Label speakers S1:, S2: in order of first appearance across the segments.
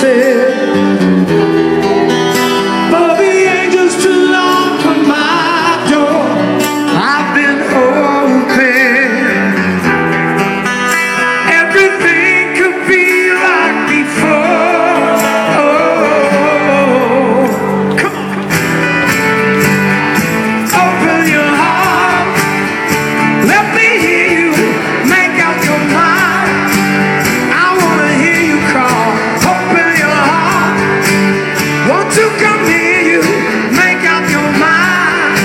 S1: said, but the angel's too long for my door. I've been hoping everything could be like before. Oh, come on. Open your heart, let me hear you make up your mind. I wanna hear you call. Open your heart, want to come near you, make up your mind.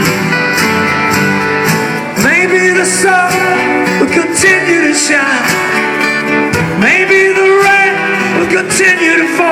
S1: Maybe the sun will continue to shine, maybe the rain will continue to fall.